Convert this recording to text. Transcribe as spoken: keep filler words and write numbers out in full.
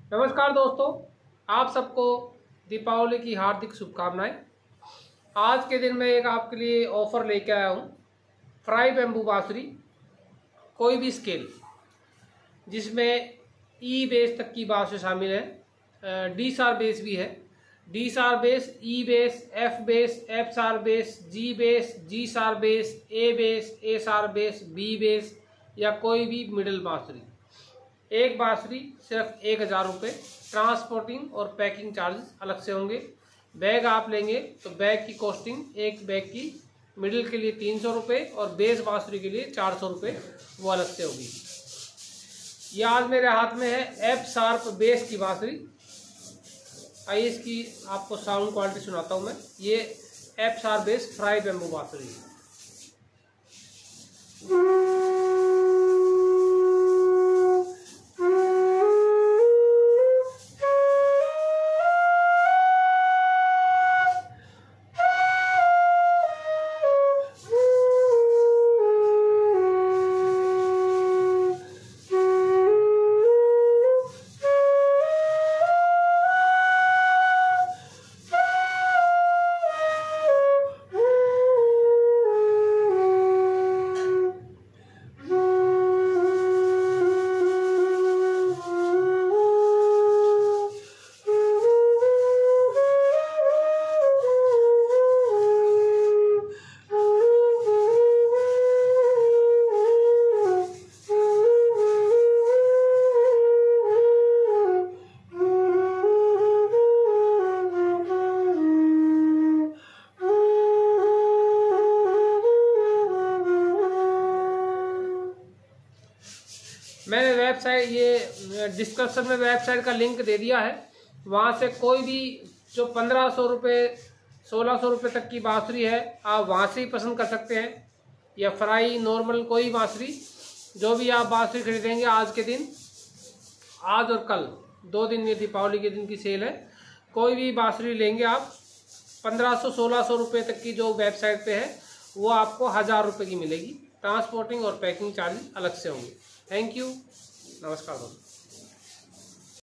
नमस्कार दोस्तों, आप सबको दीपावली की हार्दिक शुभकामनाएं। आज के दिन मैं एक आपके लिए ऑफ़र लेके आया हूँ। फ्राई बैम्बू बांसुरी, कोई भी स्केल जिसमें ई बेस तक की बांसुरी शामिल है। डी सार बेस भी है। D sharp base, E base, F base, F sharp base, G base, G sharp base, ए बेस, ए सार बेस, बी बेस या कोई भी मिडिल बांसुरी। एक बांसुरी सिर्फ एक हज़ार रुपये। ट्रांसपोर्टिंग और पैकिंग चार्जेस अलग से होंगे। बैग आप लेंगे तो बैग की कॉस्टिंग, एक बैग की मिडिल के लिए तीन सौ रुपये और बेस बांसुरी के लिए चार सौ रुपये वो अलग से होगी। ये आज मेरे हाथ में है एफ शार्प बेस की बांसुरी। आइए इसकी आपको साउंड क्वालिटी सुनाता हूँ मैं। ये एफ शार्प बेस फ्राई बैम्बू बांसुरी है। मैंने वेबसाइट, ये डिस्क्रिप्शन में वेबसाइट का लिंक दे दिया है। वहाँ से कोई भी जो पंद्रह सौ रुपये सोलह सौ रुपये तक की बांसुरी है, आप वहाँ से ही पसंद कर सकते हैं। या फ्राई नॉर्मल कोई बांसुरी, जो भी आप बांसुरी खरीदेंगे आज के दिन, आज और कल दो दिन, ये दीपावली के दिन की सेल है। कोई भी बांसुरी लेंगे आप, पंद्रह सौ सोलह सौ रुपये तक की जो वेबसाइट पे है वो आपको हज़ार रुपये की मिलेगी। ट्रांसपोर्टिंग और पैकिंग चार्जेस अलग से होंगे। थैंक यू, नमस्कार दोस्तों।